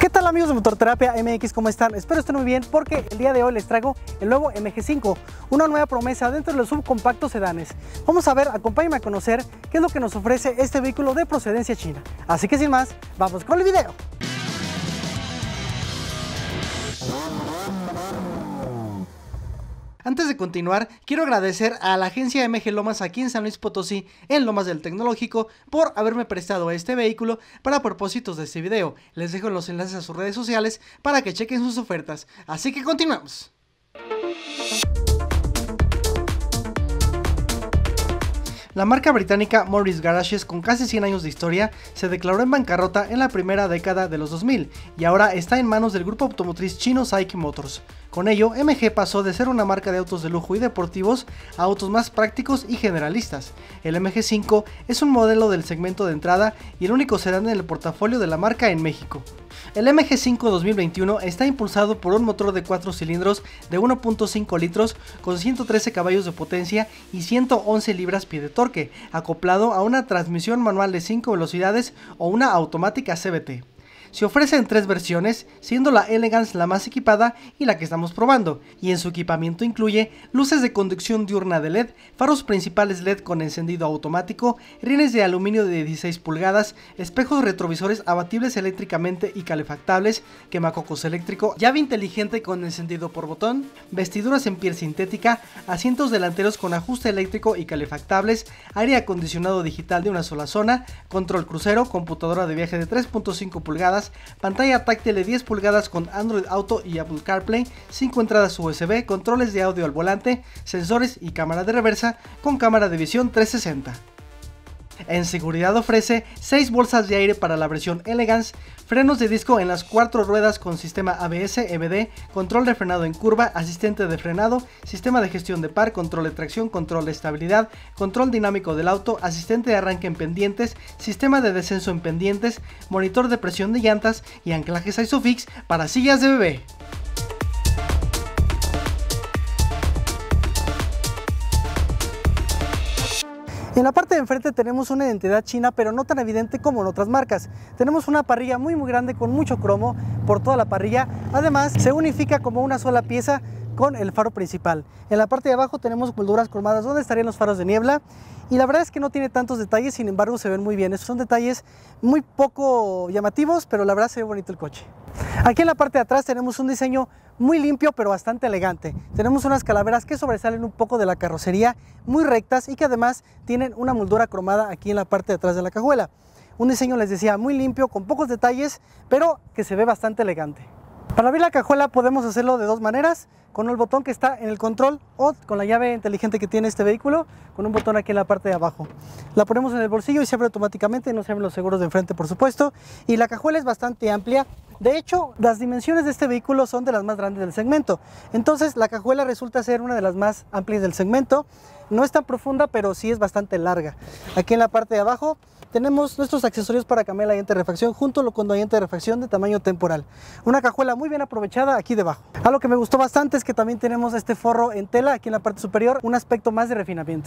¿Qué tal amigos de Motorterapia MX? ¿Cómo están? Espero estén muy bien porque el día de hoy les traigo el nuevo MG5, una nueva promesa dentro de los subcompactos sedanes. Vamos a ver, acompáñenme a conocer qué es lo que nos ofrece este vehículo de procedencia china. Así que sin más, vamos con el video. Antes de continuar, quiero agradecer a la agencia MG Lomas aquí en San Luis Potosí, en Lomas del Tecnológico, por haberme prestado este vehículo para propósitos de este video. Les dejo los enlaces a sus redes sociales para que chequen sus ofertas. Así que continuamos. La marca británica Morris Garages, con casi 100 años de historia, se declaró en bancarrota en la primera década de los 2000 y ahora está en manos del grupo automotriz chino SAIC Motors. Con ello, MG pasó de ser una marca de autos de lujo y deportivos a autos más prácticos y generalistas. El MG5 es un modelo del segmento de entrada y el único sedán en el portafolio de la marca en México. El MG5 2021 está impulsado por un motor de 4 cilindros de 1.5 litros con 113 caballos de potencia y 111 libras-pie de torque, acoplado a una transmisión manual de 5 velocidades o una automática CVT. Se ofrece en 3 versiones, siendo la Elegance la más equipada y la que estamos probando, y en su equipamiento incluye luces de conducción diurna de LED, faros principales LED con encendido automático, rines de aluminio de 16 pulgadas, espejos retrovisores abatibles eléctricamente y calefactables, quemacocos eléctrico, llave inteligente con encendido por botón, vestiduras en piel sintética, asientos delanteros con ajuste eléctrico y calefactables, aire acondicionado digital de una sola zona, control crucero, computadora de viaje de 3.5 pulgadas, pantalla táctil de 10 pulgadas con Android Auto y Apple CarPlay, 5 entradas USB, controles de audio al volante, sensores y cámara de reversa con cámara de visión 360. En seguridad ofrece 6 bolsas de aire para la versión Elegance, frenos de disco en las 4 ruedas con sistema ABS, EBD, control de frenado en curva, asistente de frenado, sistema de gestión de par, control de tracción, control de estabilidad, control dinámico del auto, asistente de arranque en pendientes, sistema de descenso en pendientes, monitor de presión de llantas y anclajes ISOFIX para sillas de bebé. En la parte de enfrente tenemos una identidad china, pero no tan evidente como en otras marcas. Tenemos una parrilla muy grande con mucho cromo por toda la parrilla. Además, se unifica como una sola pieza con el faro principal. En la parte de abajo tenemos molduras cromadas donde estarían los faros de niebla. Y la verdad es que no tiene tantos detalles, sin embargo se ven muy bien. Estos son detalles muy poco llamativos, pero la verdad se ve bonito el coche. Aquí en la parte de atrás tenemos un diseño muy limpio pero bastante elegante. Tenemos unas calaveras que sobresalen un poco de la carrocería, muy rectas y que además tienen una moldura cromada aquí en la parte de atrás de la cajuela. Un diseño, les decía, muy limpio, con pocos detalles, pero que se ve bastante elegante. Para abrir la cajuela podemos hacerlo de dos maneras, con el botón que está en el control o con la llave inteligente que tiene este vehículo, con un botón aquí en la parte de abajo. La ponemos en el bolsillo y se abre automáticamente, no se abren los seguros de enfrente por supuesto, y la cajuela es bastante amplia. De hecho, las dimensiones de este vehículo son de las más grandes del segmento, entonces la cajuela resulta ser una de las más amplias del segmento. No es tan profunda, pero sí es bastante larga. Aquí en la parte de abajo tenemos nuestros accesorios para cambiar la llanta de refacción junto con la llanta de refacción de tamaño temporal. Una cajuela muy bien aprovechada aquí debajo. Algo que me gustó bastante es que también tenemos este forro en tela aquí en la parte superior, un aspecto más de refinamiento.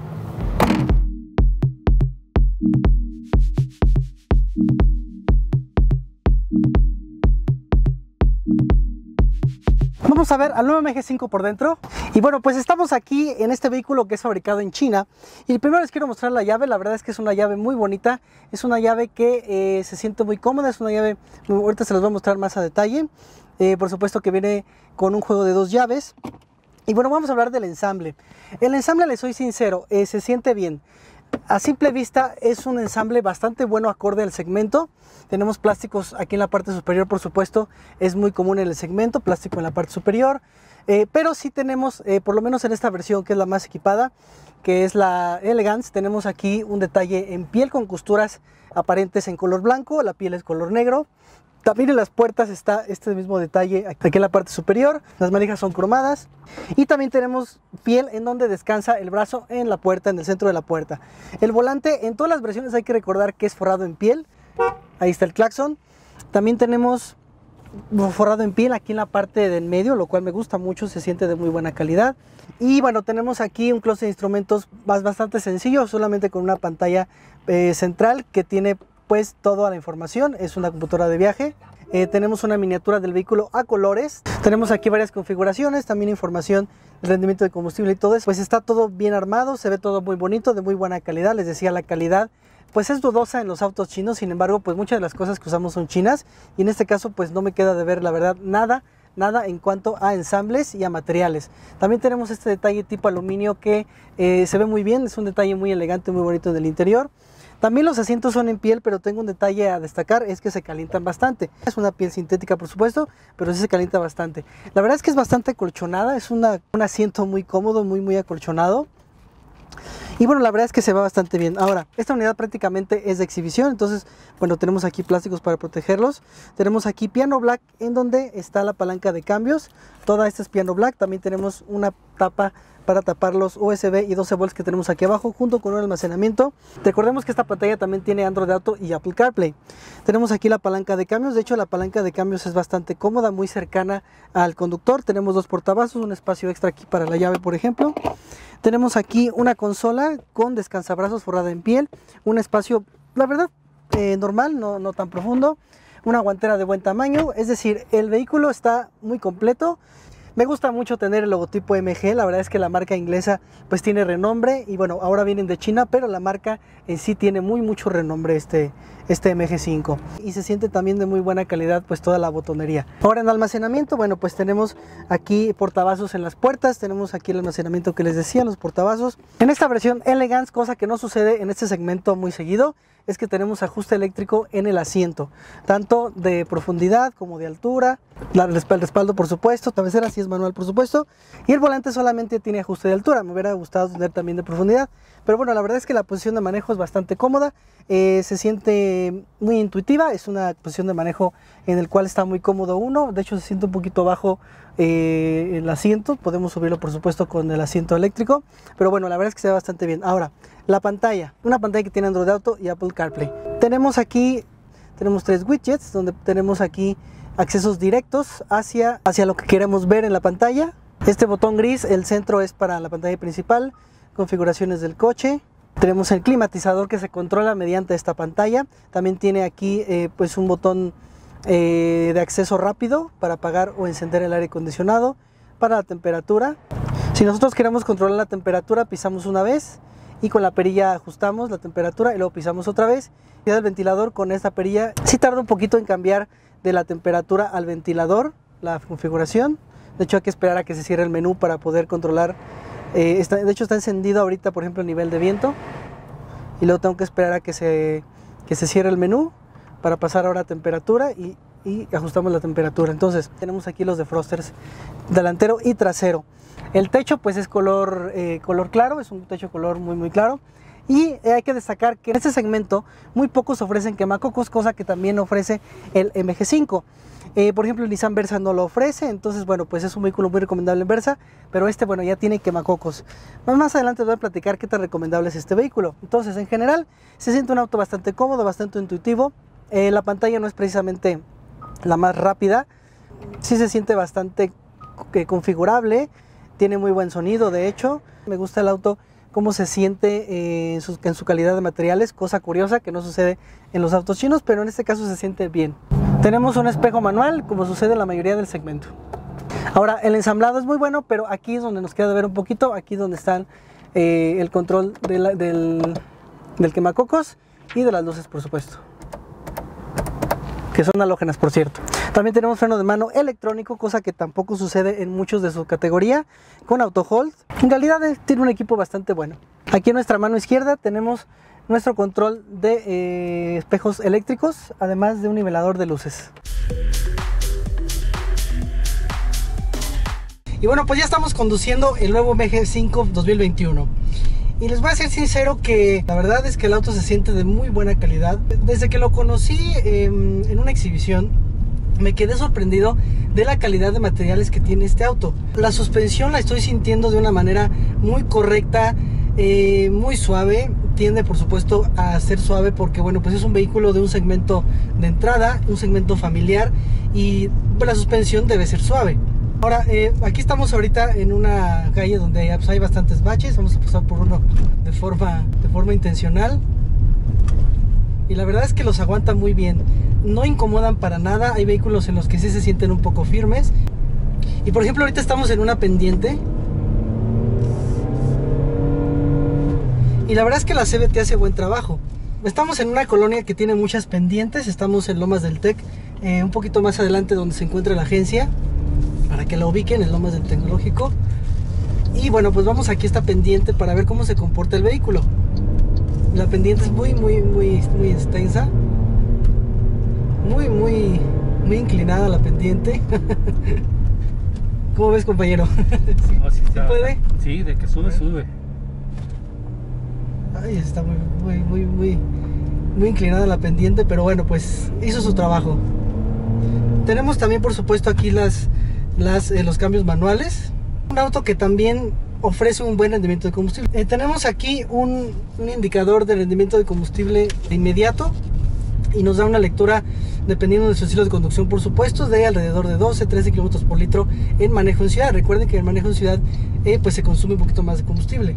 Vamos a ver al nuevo MG5 por dentro. Y bueno, pues estamos aquí en este vehículo que es fabricado en China. Y primero les quiero mostrar la llave. La verdad es que es una llave muy bonita. Es una llave que se siente muy cómoda. Es una llave, ahorita se las voy a mostrar más a detalle. Por supuesto que viene con un juego de 2 llaves. Y bueno, vamos a hablar del ensamble. El ensamble, les soy sincero, se siente bien. A simple vista es un ensamble bastante bueno acorde al segmento. Tenemos plásticos aquí en la parte superior, por supuesto, es muy común en el segmento, plástico en la parte superior. Pero sí tenemos, por lo menos en esta versión que es la más equipada, que es la Elegance, tenemos aquí un detalle en piel con costuras aparentes en color blanco, la piel es color negro. También en las puertas está este mismo detalle aquí en la parte superior, las manijas son cromadas y también tenemos piel en donde descansa el brazo en la puerta, en el centro de la puerta. El volante en todas las versiones hay que recordar que es forrado en piel, ahí está el claxon. También tenemos forrado en piel aquí en la parte del medio, lo cual me gusta mucho, se siente de muy buena calidad. Y bueno, tenemos aquí un closet de instrumentos bastante sencillo, solamente con una pantalla central que tiene pues toda la información. Es una computadora de viaje. tenemos una miniatura del vehículo a colores. Tenemos aquí varias configuraciones, también información del rendimiento de combustible y todo eso. Pues está todo bien armado, se ve todo muy bonito, de muy buena calidad. Les decía, la calidad pues es dudosa en los autos chinos, sin embargo, pues muchas de las cosas que usamos son chinas. Y en este caso, pues no me queda de ver, la verdad, nada en cuanto a ensambles y a materiales. También tenemos este detalle tipo aluminio que se ve muy bien, es un detalle muy elegante, muy bonito del interior. También los asientos son en piel, pero tengo un detalle a destacar, es que se calientan bastante. Es una piel sintética, por supuesto, pero sí se calienta bastante. La verdad es que es bastante acolchonada, es un asiento muy cómodo, muy acolchonado. Y bueno, la verdad es que se va bastante bien. Ahora, esta unidad prácticamente es de exhibición, entonces, bueno, tenemos aquí plásticos para protegerlos. Tenemos aquí piano black, en donde está la palanca de cambios. Toda esta es piano black. También tenemos una tapa para tapar los USB y 12 volts que tenemos aquí abajo, junto con un almacenamiento. Recordemos que esta pantalla también tiene Android Auto y Apple CarPlay. Tenemos aquí la palanca de cambios. De hecho, la palanca de cambios es bastante cómoda, muy cercana al conductor. Tenemos dos portavasos, un espacio extra aquí para la llave, por ejemplo. Tenemos aquí una consola con descansabrazos forrada en piel, un espacio, la verdad, normal, no tan profundo, una guantera de buen tamaño, es decir, el vehículo está muy completo. Me gusta mucho tener el logotipo MG, la verdad es que la marca inglesa pues tiene renombre y bueno, ahora vienen de China, pero la marca en sí tiene mucho renombre este MG5 y se siente también de muy buena calidad pues toda la botonería. Ahora en almacenamiento, bueno, pues tenemos aquí portavasos en las puertas, tenemos aquí el almacenamiento que les decía, los portavasos. En esta versión Elegance, cosa que no sucede en este segmento muy seguido, es que tenemos ajuste eléctrico en el asiento, tanto de profundidad como de altura, el respaldo por supuesto, cabecera sí es manual por supuesto, y el volante solamente tiene ajuste de altura. Me hubiera gustado tener también de profundidad, pero bueno, la verdad es que la posición de manejo es bastante cómoda, se siente muy intuitiva, es una posición de manejo en el cual está muy cómodo uno, de hecho se siente un poquito bajo el asiento, podemos subirlo por supuesto con el asiento eléctrico, pero bueno, la verdad es que se ve bastante bien. Ahora, la pantalla, una pantalla que tiene Android Auto y Apple CarPlay. Tenemos tres widgets, donde tenemos aquí accesos directos hacia lo que queremos ver en la pantalla. Este botón gris, el centro es para la pantalla principal, configuraciones del coche. Tenemos el climatizador que se controla mediante esta pantalla. También tiene aquí pues un botón de acceso rápido para apagar o encender el aire acondicionado, para la temperatura. Si nosotros queremos controlar la temperatura, pisamos una vez y con la perilla ajustamos la temperatura y luego pisamos otra vez. Y el ventilador con esta perilla sí tarda un poquito en cambiar de la temperatura al ventilador la configuración. De hecho hay que esperar a que se cierre el menú para poder controlar. De hecho está encendido ahorita, por ejemplo, el nivel de viento, y luego tengo que esperar a que se cierre el menú para pasar ahora a temperatura y ajustamos la temperatura. Entonces tenemos aquí los defrosters delantero y trasero. El techo pues es color claro, es un techo color muy claro. Y hay que destacar que en este segmento muy pocos ofrecen quemacocos, cosa que también ofrece el MG5. Por ejemplo, el Nissan Versa no lo ofrece, entonces bueno, pues es un vehículo muy recomendable en Versa, pero este bueno ya tiene quemacocos. Más adelante les voy a platicar qué tan recomendable es este vehículo. Entonces en general se siente un auto bastante cómodo, bastante intuitivo. La pantalla no es precisamente la más rápida, sí se siente bastante configurable, tiene muy buen sonido. De hecho, me gusta el auto cómo se siente en su calidad de materiales, cosa curiosa que no sucede en los autos chinos, pero en este caso se siente bien. Tenemos un espejo manual, como sucede en la mayoría del segmento. Ahora, el ensamblado es muy bueno, pero aquí es donde nos queda de ver un poquito, aquí es donde están el control del quemacocos y de las luces, por supuesto, que son halógenas, por cierto. También tenemos freno de mano electrónico, cosa que tampoco sucede en muchos de su categoría, con auto hold. En realidad tiene un equipo bastante bueno. Aquí en nuestra mano izquierda tenemos nuestro control de espejos eléctricos, además de un nivelador de luces. Y bueno, pues ya estamos conduciendo el nuevo MG5 2021. Y les voy a ser sincero que la verdad es que el auto se siente de muy buena calidad. Desde que lo conocí en una exhibición, me quedé sorprendido de la calidad de materiales que tiene este auto. La suspensión la estoy sintiendo de una manera muy correcta, muy suave. Tiende por supuesto a ser suave porque bueno, pues es un vehículo de un segmento de entrada, un segmento familiar, y la suspensión debe ser suave. Ahora, aquí estamos ahorita en una calle donde pues, hay bastantes baches. Vamos a pasar por uno de forma intencional. y la verdad es que los aguanta muy bien, no incomodan para nada. Hay vehículos en los que sí se sienten un poco firmes. Y por ejemplo ahorita estamos en una pendiente y la verdad es que la CVT hace buen trabajo. Estamos en una colonia que tiene muchas pendientes, estamos en Lomas del Tec, un poquito más adelante donde se encuentra la agencia, para que la ubiquen, en Lomas del Tecnológico. Y bueno, pues vamos aquí a esta pendiente para ver cómo se comporta el vehículo. La pendiente es muy extensa, muy inclinada la pendiente. ¿Cómo ves, compañero? ¿Sí, no, sí, ¿sí puede? Sí, de que sube, sube. Ay, está muy inclinada la pendiente, pero bueno, pues hizo su trabajo. Tenemos también, por supuesto, aquí los cambios manuales. Un auto que también ofrece un buen rendimiento de combustible. Tenemos aquí un indicador de rendimiento de combustible de inmediato y nos da una lectura, dependiendo de su estilo de conducción, por supuesto, de alrededor de 12-13 kilómetros por litro en manejo en ciudad. Recuerden que en manejo en ciudad pues se consume un poquito más de combustible,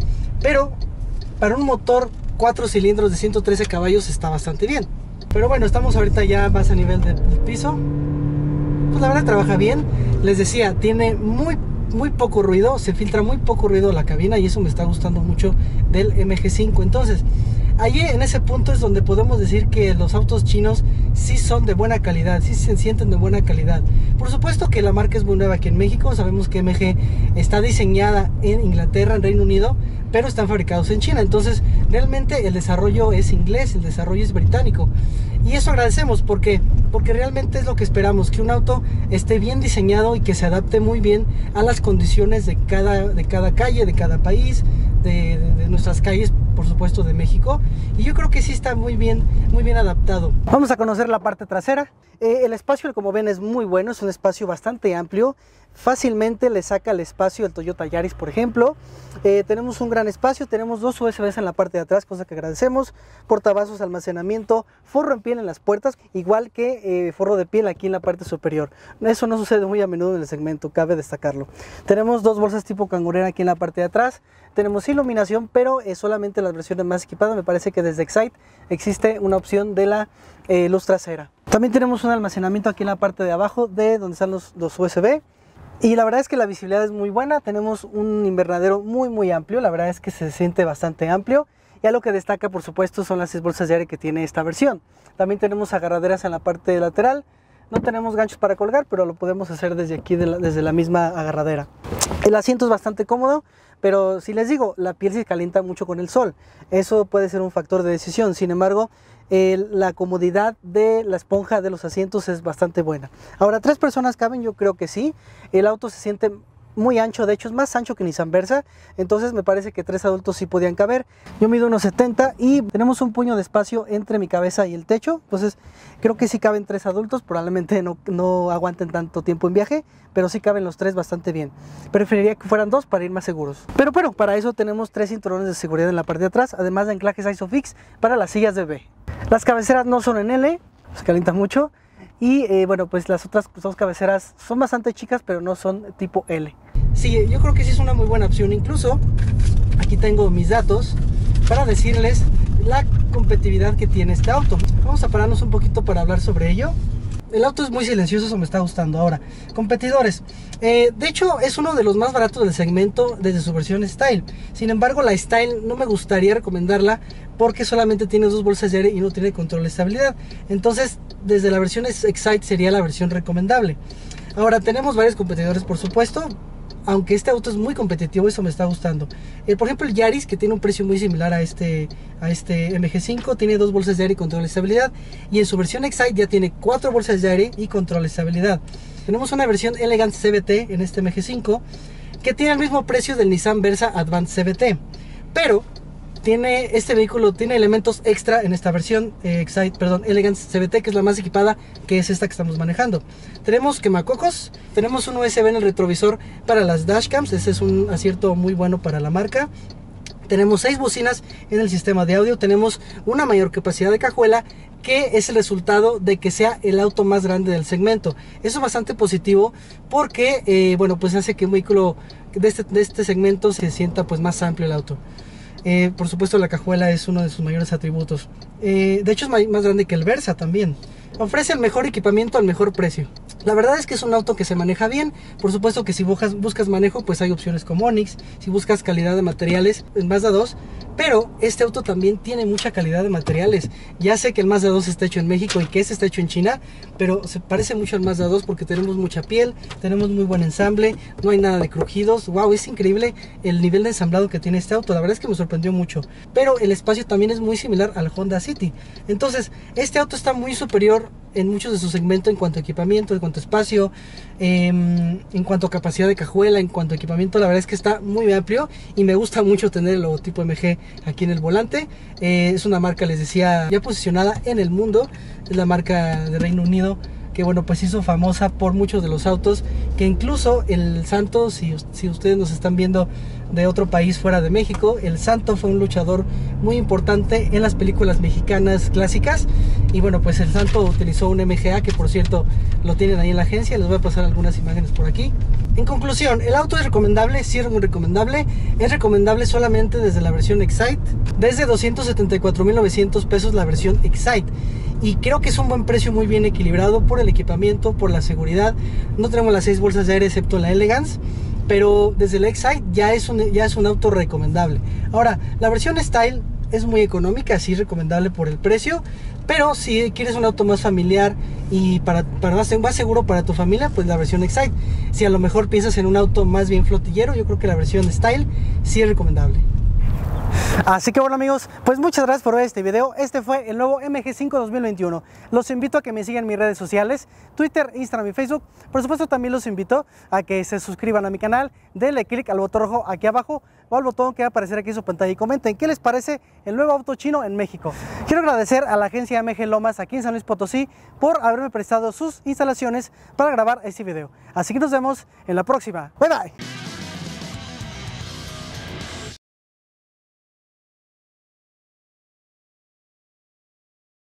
pero para un motor 4 cilindros de 113 caballos está bastante bien. Pero bueno, estamos ahorita ya más a nivel del piso. Pues la verdad trabaja bien. Les decía, tiene muy poco ruido, se filtra muy poco ruido la cabina, y eso me está gustando mucho del MG5. Entonces, allí en ese punto es donde podemos decir que los autos chinos sí son de buena calidad, sí se sienten de buena calidad. Por supuesto que la marca es muy nueva aquí en México. Sabemos que MG está diseñada en Inglaterra, en Reino Unido, pero están fabricados en China. Entonces realmente el desarrollo es inglés, el desarrollo es británico, y eso agradecemos porque realmente es lo que esperamos, que un auto esté bien diseñado y que se adapte muy bien a las condiciones de cada calle, de cada país, de nuestras calles, por supuesto, de México. Y yo creo que sí está muy bien adaptado. Vamos a conocer la parte trasera. El espacio, como ven, es muy bueno, es un espacio bastante amplio. Fácilmente le saca el espacio el Toyota Yaris, por ejemplo. Tenemos un gran espacio, tenemos 2 USBs en la parte de atrás, cosa que agradecemos, portavasos, almacenamiento, forro en piel en las puertas, igual que forro de piel aquí en la parte superior. Eso no sucede muy a menudo en el segmento, cabe destacarlo. Tenemos 2 bolsas tipo cangurera aquí en la parte de atrás. Tenemos iluminación, pero solamente las versiones más equipadas. Me parece que desde Excite existe una opción de la luz trasera. También tenemos un almacenamiento aquí en la parte de abajo, de donde están los USB. Y la verdad es que la visibilidad es muy buena. Tenemos un invernadero muy amplio. La verdad es que se siente bastante amplio. Y a lo que destaca, por supuesto, son las 6 bolsas de aire que tiene esta versión. También tenemos agarraderas en la parte lateral. No tenemos ganchos para colgar, pero lo podemos hacer desde aquí, desde la misma agarradera. El asiento es bastante cómodo, pero si les digo, la piel se calienta mucho con el sol. Eso puede ser un factor de decisión. Sin embargo, la comodidad de la esponja de los asientos es bastante buena. Ahora, 3 personas caben, yo creo que sí. El auto se siente muy ancho, de hecho es más ancho que Nissan Versa, entonces me parece que 3 adultos sí podían caber. Yo mido 1,70 y tenemos un puño de espacio entre mi cabeza y el techo, entonces creo que sí caben 3 adultos. Probablemente no aguanten tanto tiempo en viaje, pero sí caben los 3 bastante bien. Preferiría que fueran 2 para ir más seguros, pero para eso tenemos 3 cinturones de seguridad en la parte de atrás, además de anclajes ISOFIX para las sillas de B. Las cabeceras no son en L, se calienta mucho. Y bueno, pues las otras 2 cabeceras son bastante chicas, pero no son tipo L. Sí, yo creo que sí es una muy buena opción. Incluso aquí tengo mis datos para decirles la competitividad que tiene este auto. Vamos a pararnos un poquito para hablar sobre ello. El auto es muy silencioso, eso me está gustando. Ahora, competidores. De hecho, es uno de los más baratos del segmento desde su versión Style. Sin embargo, la Style no me gustaría recomendarla porque solamente tiene 2 bolsas de aire y no tiene control de estabilidad. Entonces, desde la versión Excite sería la versión recomendable. Ahora, tenemos varios competidores, por supuesto. Aunque este auto es muy competitivo, eso me está gustando. Por ejemplo, el Yaris, que tiene un precio muy similar a este MG5, tiene 2 bolsas de aire y control de estabilidad. Y en su versión Excite ya tiene 4 bolsas de aire y control de estabilidad. Tenemos una versión Elegance CVT en este MG5, que tiene el mismo precio del Nissan Versa Advance CVT. Pero este vehículo tiene elementos extra en esta versión Elegance CVT, que es la más equipada, que es esta que estamos manejando. Tenemos quemacocos, tenemos un USB en el retrovisor para las dashcams, ese es un acierto muy bueno para la marca. Tenemos 6 bocinas en el sistema de audio, tenemos una mayor capacidad de cajuela, que es el resultado de que sea el auto más grande del segmento. Eso es bastante positivo porque bueno, pues hace que un vehículo de este segmento se sienta pues más amplio el auto. Por supuesto la cajuela es uno de sus mayores atributos. De hecho es más grande que el Versa también. Ofrece el mejor equipamiento al mejor precio. La verdad es que es un auto que se maneja bien. Por supuesto que si buscas manejo, pues hay opciones como Onix. Si buscas calidad de materiales, en Mazda 2. Pero este auto también tiene mucha calidad de materiales. Ya sé que el Mazda 2 está hecho en México y que este está hecho en China, pero se parece mucho al Mazda 2 porque tenemos mucha piel, tenemos muy buen ensamble, no hay nada de crujidos. Wow, es increíble el nivel de ensamblado que tiene este auto. La verdad es que me sorprendió mucho. Pero el espacio también es muy similar al Honda City. Entonces, este auto está muy superior en muchos de su segmento en cuanto a equipamiento, en cuanto a espacio, en cuanto a capacidad de cajuela, en cuanto a equipamiento. La verdad es que está muy amplio y me gusta mucho tener el logotipo MG aquí en el volante. Es una marca, les decía, ya posicionada en el mundo. Es la marca de Reino Unido que, bueno, pues hizo famosa por muchos de los autos, que incluso el Santo, si ustedes nos están viendo de otro país fuera de México, el Santo fue un luchador muy importante en las películas mexicanas clásicas. Y bueno, pues el Santo utilizó un MGA, que por cierto lo tienen ahí en la agencia. Les voy a pasar algunas imágenes por aquí. En conclusión, el auto es recomendable, sí es muy recomendable. Es recomendable solamente desde la versión Excite, desde 274,900 pesos la versión Excite. Y creo que es un buen precio, muy bien equilibrado por el equipamiento, por la seguridad. No tenemos las 6 bolsas de aire excepto la Elegance, pero desde el Excite ya es un auto recomendable. Ahora, la versión Style es muy económica, sí recomendable por el precio, pero si quieres un auto más familiar y para más seguro para tu familia, pues la versión Excite. Si a lo mejor piensas en un auto más bien flotillero, yo creo que la versión Style sí es recomendable. Así que bueno, amigos, pues muchas gracias por ver este video. Este fue el nuevo MG5 2021. Los invito a que me sigan en mis redes sociales, Twitter, Instagram y Facebook. Por supuesto, también los invito a que se suscriban a mi canal, denle click al botón rojo aquí abajo o al botón que va a aparecer aquí en su pantalla y comenten qué les parece el nuevo auto chino en México. Quiero agradecer a la agencia MG Lomas aquí en San Luis Potosí por haberme prestado sus instalaciones para grabar este video. Así que nos vemos en la próxima. Bye bye.